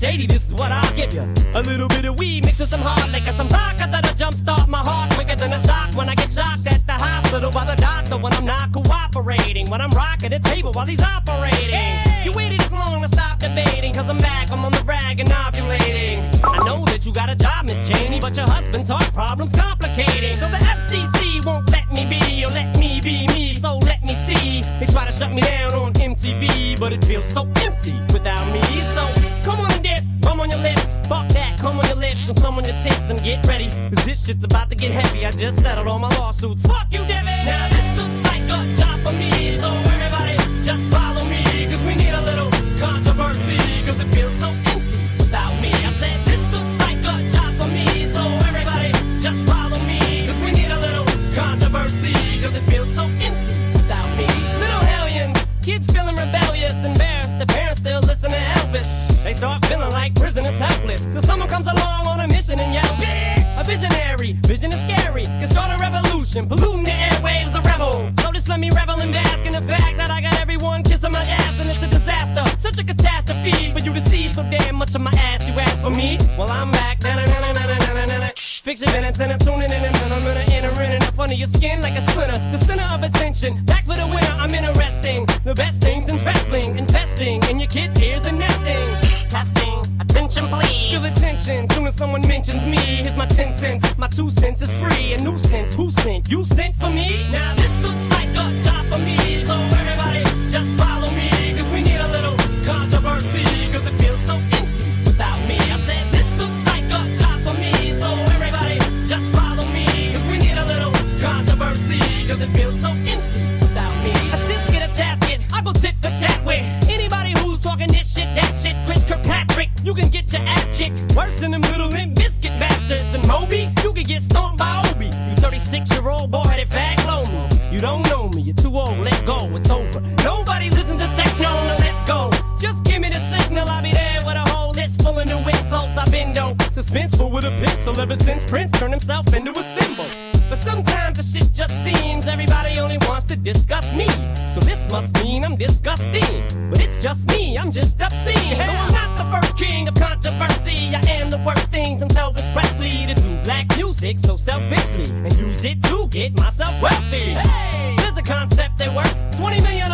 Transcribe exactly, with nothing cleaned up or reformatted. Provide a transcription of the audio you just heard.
shady, this is what I'll give you. A little bit of weed mixed with some hard liquor, some vodka that'll jumpstart my heart quicker than a shock when I get shocked at the hospital by the doctor when I'm not cooperating, when I'm rocking the table while he's operating. Hey! You waited this long to stop debating, cause I'm back, I'm on the rag and ovulating. I know that you got a job, Miss Cheney, but your husband's heart problem's complicating. So the F C C won't let me be, or let me be me, so let me see. They try to shut me down on M T V, but it feels so empty without me. So come on and dip, come on your lips, fuck that, come on your lips and some on your tits and get ready, cause this shit's about to get heavy. I just settled all my lawsuits, fuck you, Debbie. Now this looks like a job for me, so everybody just follow me, cause we need a little controversy, cause it feels so empty without me. I said this looks like a job for me, so everybody just follow me, cause we need a little controversy, cause it feels so empty without me. Little hellions, kids feeling rebellious, embarrassed, the parents still listen to Elvis. They start feeling like prisoners helpless, till someone comes along on a mission and yells, bitch! A visionary, vision is scary, can start a revolution, polluting the airwaves, a rebel. So just let me revel and bask in the fact that I got everyone kissing my ass, and it's a disaster, such a catastrophe for you to see so damn much of my ass. You ask for me, well I'm back. Fix your minutes and I'm tuning in, and I'm gonna enter in and up under your skin like a splinter. The center of attention, back for the winner. I'm interesting, the best things in wrestling, investing in your kids' ears and nesting. Testing, attention please. Feel attention, soon as someone mentions me. Here's my ten cents, my two cents is free. A nuisance, who sent? You sent for me? Now this looks like a job for me, so everybody just follow me, cause we need a little controversy, cause it feels so empty without me. I said this looks like a job for me, so everybody just follow me, cause we need a little controversy, cause it feels so empty without me. A tisket, a tasket, I go tit for tat with anybody who's talking this shit, that shit. Chris Kirkpatrick, you can get your ass kicked worse than them little Limp Biscuit bastards. And Moby, you can get stomped by Obi. You thirty-six year old boy that fag blow me. You don't know me, you're too old, let go, it's over. Nobody listen to techno, now let's go. Just give me the signal, I'll be there with a whole list full of new insults. I've been dope, suspenseful with a pencil ever since Prince turned himself into a symbol. But sometimes the shit just seems everybody only wants to discuss me. So this must mean I'm disgusting, but it's just me, I'm just obscene. So I'm not the first king of controversy, I am the worst things I'm Elvis Presley to do black music so selfishly and use it to get myself wealthy. Hey, there's a concept that works, twenty million